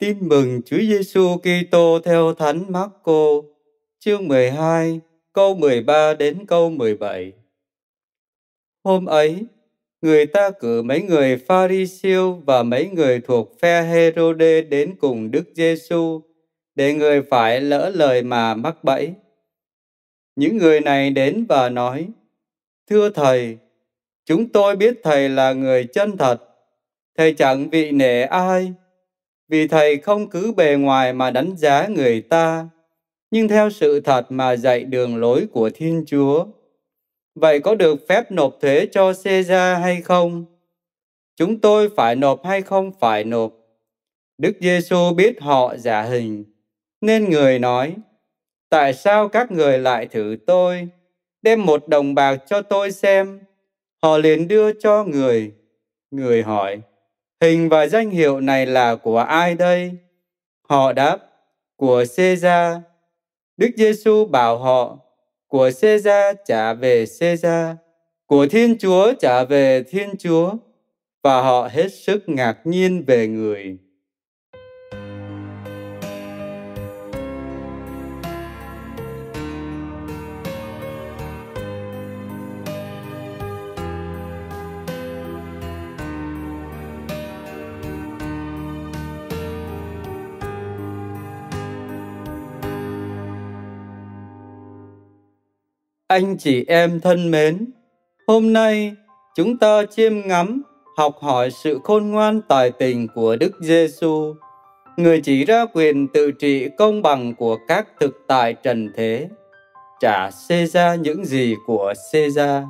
Tin mừng Chúa Giêsu Kitô theo Thánh Mác-cô, chương 12, câu 13 đến câu 17. Hôm ấy, người ta cử mấy người Pha-ri-siêu và mấy người thuộc phe Hê-rô-đê đến cùng Đức Giêsu để người phải lỡ lời mà mắc bẫy. Những người này đến và nói: Thưa Thầy, chúng tôi biết Thầy là người chân thật. Thầy chẳng vị nể ai, vì Thầy không cứ bề ngoài mà đánh giá người ta, nhưng theo sự thật mà dạy đường lối của Thiên Chúa. Vậy có được phép nộp thuế cho Xê-ra hay không? Chúng tôi phải nộp hay không phải nộp? Đức Giêsu biết họ giả hình, nên người nói: Tại sao các người lại thử tôi? Đem 1 đồng bạc cho tôi xem. Họ liền đưa cho người. Người hỏi: Hình và danh hiệu này là của ai đây? Họ đáp: Của Xê-ra. Đức Giêsu bảo họ: Của Xê-ra trả về Xê-ra, của Thiên Chúa trả về Thiên Chúa. Và họ hết sức ngạc nhiên về người. Anh chị em thân mến, hôm nay chúng ta chiêm ngắm, học hỏi sự khôn ngoan tài tình của Đức Giêsu, người chỉ ra quyền tự trị công bằng của các thực tại trần thế, trả Xê-ra những gì của Xê-ra.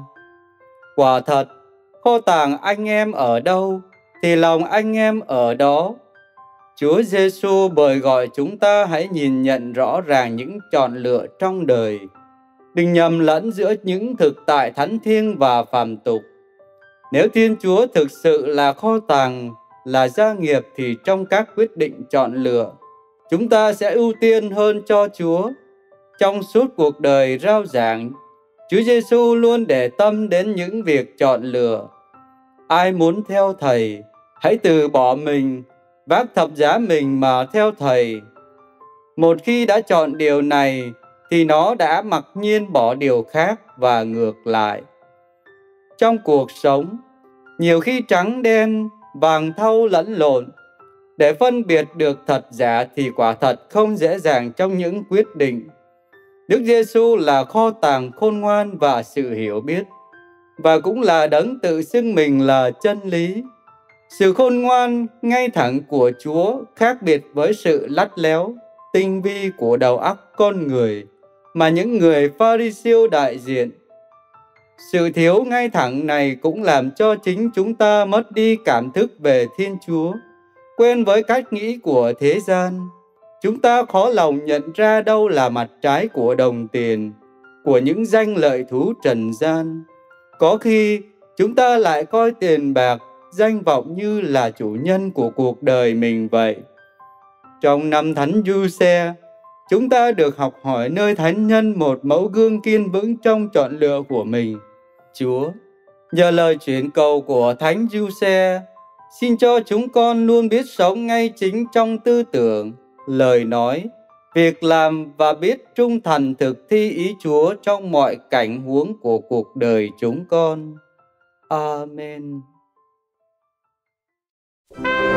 Quả thật, kho tàng anh em ở đâu thì lòng anh em ở đó. Chúa Giêsu bởi gọi chúng ta hãy nhìn nhận rõ ràng những chọn lựa trong đời, đừng nhầm lẫn giữa những thực tại thánh thiêng và phàm tục. Nếu Thiên Chúa thực sự là kho tàng, là gia nghiệp, thì trong các quyết định chọn lựa, chúng ta sẽ ưu tiên hơn cho Chúa. Trong suốt cuộc đời rao giảng, Chúa Giêsu luôn để tâm đến những việc chọn lựa. Ai muốn theo Thầy, hãy từ bỏ mình, vác thập giá mình mà theo Thầy. Một khi đã chọn điều này, thì nó đã mặc nhiên bỏ điều khác và ngược lại. Trong cuộc sống, nhiều khi trắng đen, vàng thau lẫn lộn. Để phân biệt được thật giả thì quả thật không dễ dàng trong những quyết định. Đức Giêsu là kho tàng khôn ngoan và sự hiểu biết, và cũng là đấng tự xưng mình là chân lý. Sự khôn ngoan, ngay thẳng của Chúa khác biệt với sự lắt léo, tinh vi của đầu óc con người mà những người Pha-ri-siêu đại diện. Sự thiếu ngay thẳng này cũng làm cho chính chúng ta mất đi cảm thức về Thiên Chúa, quen với cách nghĩ của thế gian. Chúng ta khó lòng nhận ra đâu là mặt trái của đồng tiền, của những danh lợi thú trần gian. Có khi chúng ta lại coi tiền bạc, danh vọng như là chủ nhân của cuộc đời mình vậy. Trong năm Thánh Giuse, chúng ta được học hỏi nơi thánh nhân một mẫu gương kiên vững trong chọn lựa của mình. Chúa, nhờ lời chuyển cầu của Thánh Giuse, xin cho chúng con luôn biết sống ngay chính trong tư tưởng, lời nói, việc làm và biết trung thành thực thi ý Chúa trong mọi cảnh huống của cuộc đời chúng con. Amen.